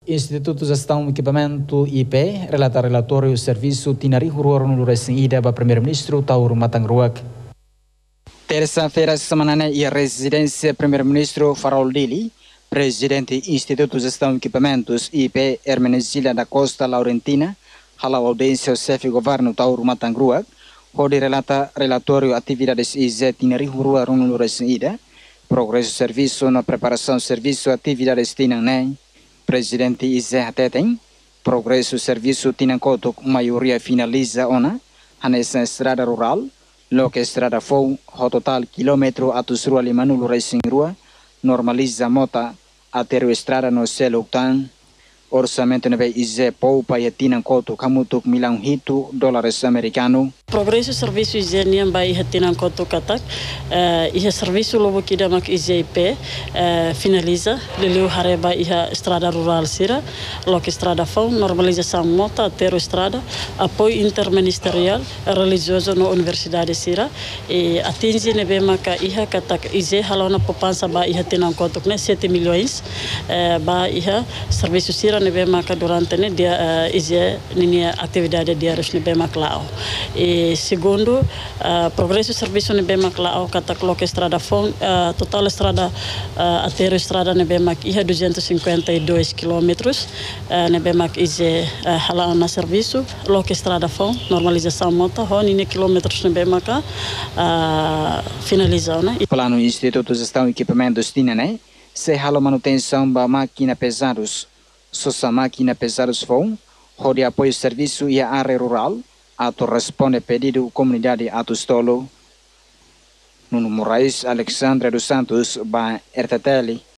Instituto de Gestão e Equipamento IP relata relatório serviço Tinari Ruor no Ida para Primeiro-Ministro Tauro Matangruak. Terça-feira, semana e a residência Primeiro-Ministro Farol Dili, Presidente Instituto de Gestão e Equipamentos IP Hermenegilda da Costa Laurentina, hala audiência o chefe governo Tauro Matangruak, onde relata relatório atividades IZ Tinari Ruor no Ida, progresso serviço na preparação serviço atividades Tinaném. Presidente Izé Teteng, progresso serviço Tinancoto, maioria finaliza ona, nessa estrada rural, lo que estrada foi, o total quilômetro atos rua limanulo racing rua, normaliza mota, até o estrada no celo tan, orçamento neve Izé poupa e Tinancoto, camutuk milão hito, dólares americano. Progresso serviço Izé niam bai Tinancoto katak, iha serviço lobo kidamak Izé IP, finaliza, leleu hareba iha estrada rural sira, lo que estrada foi, normalização mota, até o estrada, apoio interministerial, religioso na universidade sira, e atinge neve maka iha katak Izé halona poupança ba iha Tinancoto, né 7 milhões, ba iha serviço sira nebe maka durante ne dia Izé ninia atividade diários nebe maka lao. E segundo, progresso serviço nebe maka lao katak lo que estrada fon, total estrada até a estrada nebe maka iha 252 quilômetros, nebe maka Izé hala na serviço, lo que estrada fon, normalização mota, honi quilômetros nebe maka finalizou, né? Plano Instituto de Gestão e Equipamentos Tinaném, se hala manutenção ba máquina pesados. Sosa máquina pesados vão, onde apoio serviço e a área rural, ato responde pedido comunidade ato stolo. Nuno Moraes, Alexandre dos Santos, ba RTTL.